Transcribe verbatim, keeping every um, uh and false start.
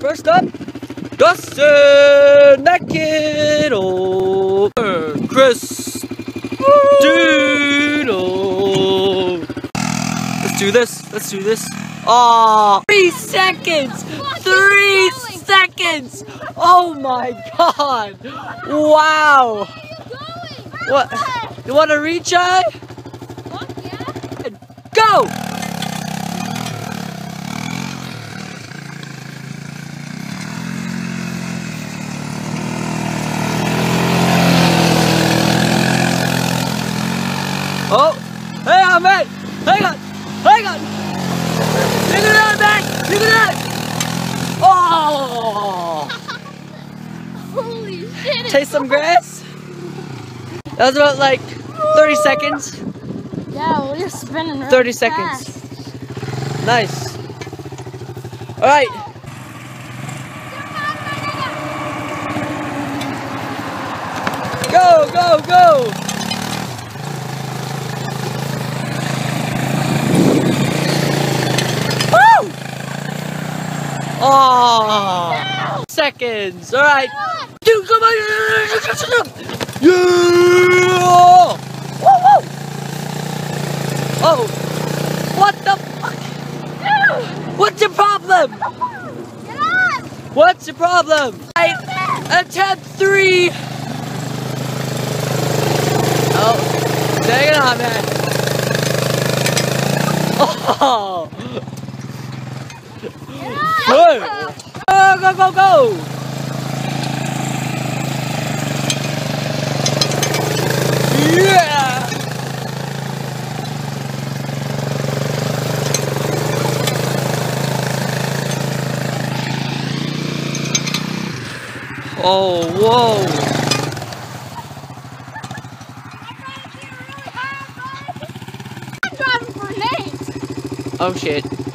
First up, Dustin, that kid, oh, Chris, dude, oh. Let's do this. Let's do this. Aw, three seconds. Three seconds. Oh my God. Wow. What? You want to retry? Go. Oh, hang on, mate. Hang on. Hang on. You can do it, man. You can do it. Oh. Holy shit. Taste some grass. That was about like thirty seconds. Yeah, well, you're spinning really thirty fast. seconds. Nice. All right. Go, go, go. Oh, seconds. All right. Dude, come on. Yeah. Whoa, whoa. Oh, what the fuck? What's your problem? What's your problem? I attempt three. Oh, take it on, man. Oh. Good. Go, go, go, go! Yeah! Oh, whoa! I'm driving for Nate! Oh, shit.